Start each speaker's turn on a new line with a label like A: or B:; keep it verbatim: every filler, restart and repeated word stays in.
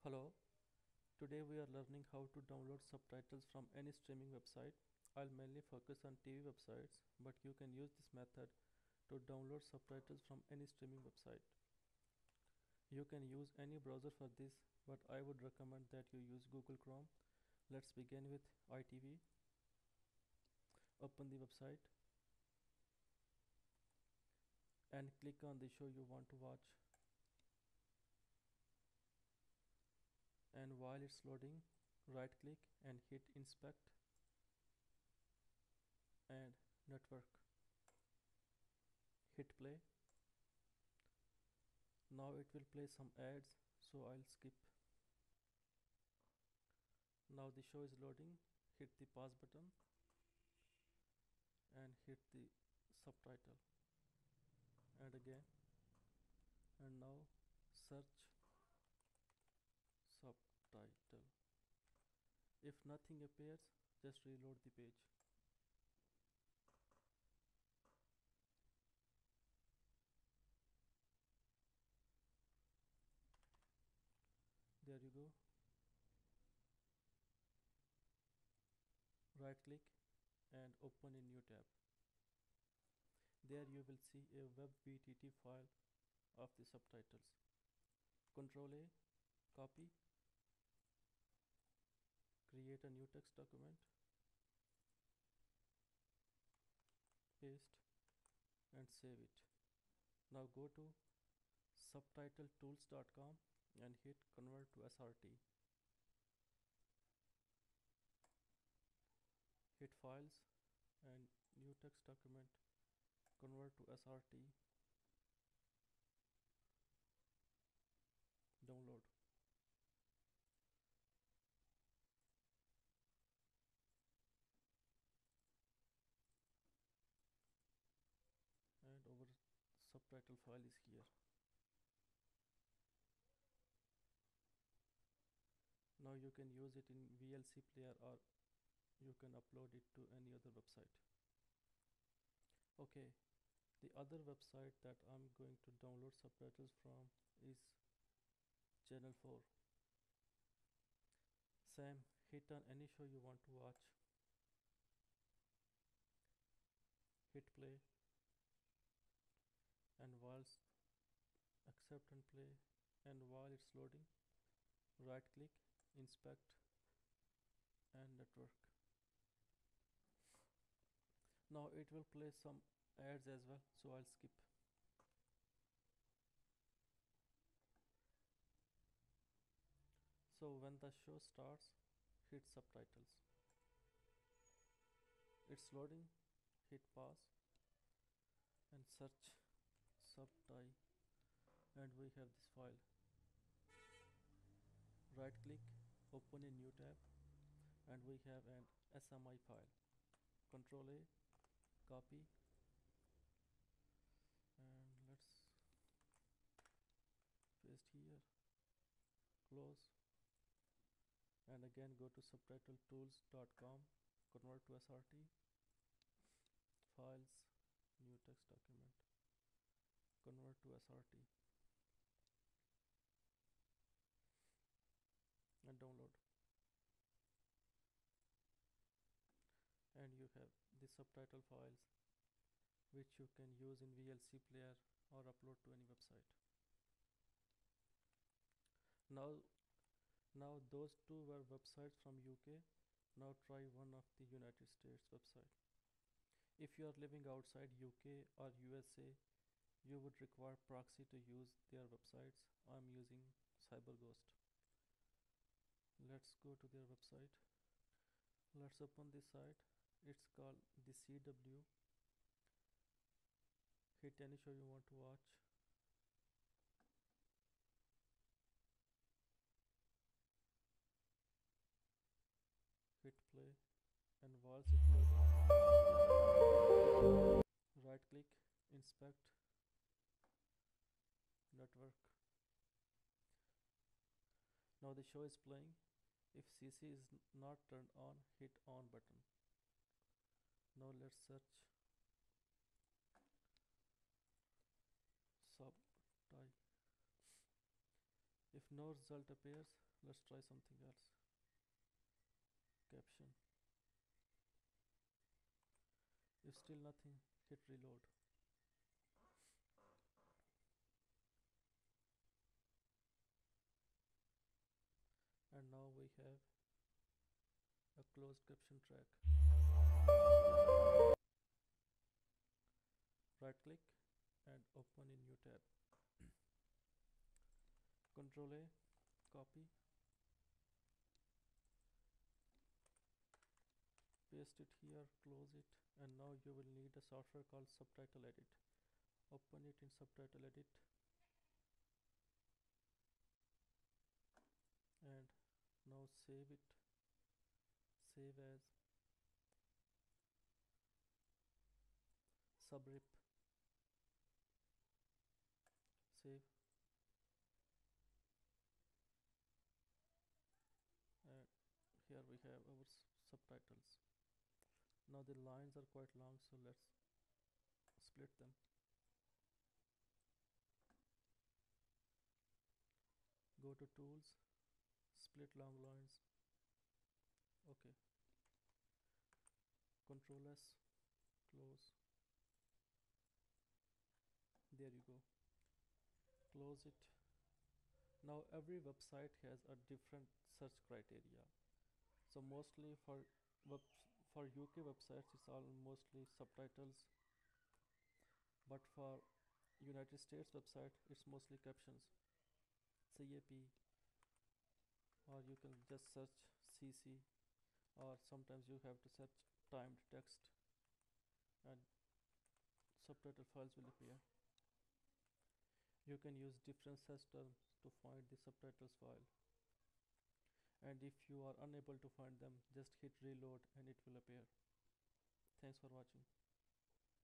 A: Hello, today we are learning how to download subtitles from any streaming website. I'll mainly focus on T V websites, but you can use this method to download subtitles from any streaming website. You can use any browser for this, but I would recommend that you use Google Chrome. Let's begin with I T V. Open the website and click on the show you want to watch. And while it's loading, right click and hit inspect and network. Hit play. Now it will play some ads, so I'll skip. Now the show is loading. Hit the pause button and hit the subtitle and again, and now search subtitle. If nothing appears, just reload the page. There you go. Right click and open a new tab. There you will see a web B T T file of the subtitles. Control A, copy, create a new text document, paste and save it. Now go to subtitle tools dot com and hit convert to S R T. Hit files and new text document, convert to S R T, download. And our subtitle file is here. Now you can use it in V L C player or you can upload it to any other website. Okay, the other website that I'm going to download subtitles from is channel four. Same, hit on any show you want to watch. Hit play and whilst accept and play, and while it's loading, right click, inspect and network. Now it will play some ads as well, so I'll skip. So when the show starts, hit subtitles. It's loading, hit pause and search subtitle, and we have this file. Right click, open a new tab, and we have an S M I file. Control A, copy, and let's paste here, close, and again go to subtitle tools dot com, convert to S R T, files, new text document, convert to S R T, and download. And you have the subtitle files which you can use in V L C player or upload to any website. Now, now those two were websites from U K. Now try one of the United States website. If you are living outside U K or U S A, you would require proxy to use their websites. I'm using CyberGhost. Let's go to their website. Let's open this site. It's called the C W. Hit any show you want to watch. Hit play, and whilst it loading, right click, inspect, network. Now the show is playing. If C C is not turned on, hit on button. Now let's search subtitle. If If no result appears, let's try something else. Caption. If still nothing, hit reload. And now we have a closed caption track. Right click and open in new tab. Control A, copy, paste it here, close it, and now you will need a software called Subtitle Edit. Open it in Subtitle Edit and now save it. Save as subrip. Save. And here we have our subtitles. Now the lines are quite long, so let's split them. Go to tools, split long lines. Okay. Control S, close. There you go. Close it. Now every website has a different search criteria. So mostly for web for U K websites it's all mostly subtitles, but for United States website it's mostly captions, C A P, or you can just search C C, or sometimes you have to search timed text and subtitle files will appear. You can use different search terms to find the subtitles file, and if you are unable to find them, just hit reload and it will appear. Thanks for watching.